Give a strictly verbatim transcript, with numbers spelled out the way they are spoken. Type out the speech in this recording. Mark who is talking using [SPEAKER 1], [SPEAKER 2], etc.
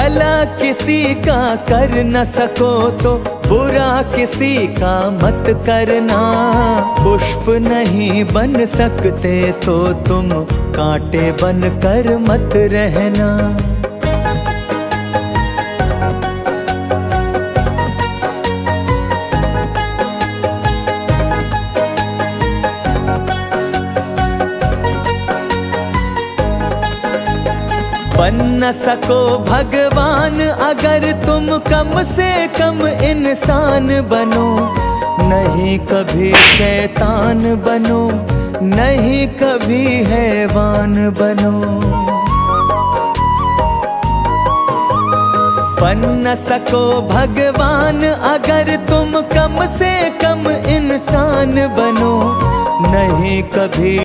[SPEAKER 1] भला किसी का कर न सको तो बुरा किसी का मत करना। पुष्प नहीं बन सकते तो तुम कांटे बन कर मत रहना। बन न सको भगवान अगर तुम कम से कम इंसान बनो। नहीं कभी शैतान बनो, नहीं कभी हैवान बनो। बन न सको भगवान अगर तुम कम से कम इंसान बनो। नहीं कभी